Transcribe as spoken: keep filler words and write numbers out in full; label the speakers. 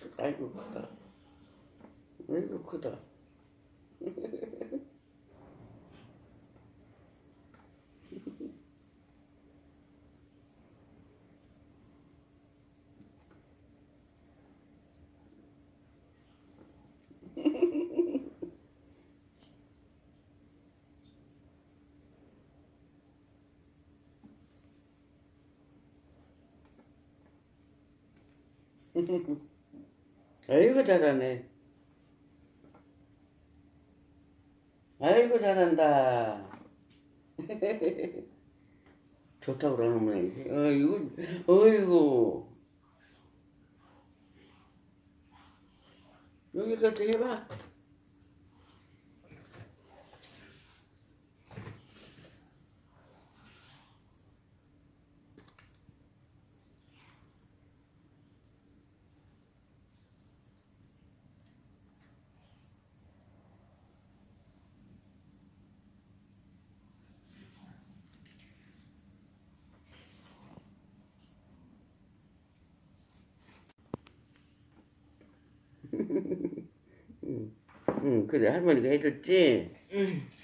Speaker 1: 아이고 크다. 아이고 크다. 아이고 잘하네. 아이고 잘한다. 좋다고 그러는 모양이지. 어이구, 어이구. 여기까지 해봐. 응, 응, 그래 할머니가 해줬지. 응.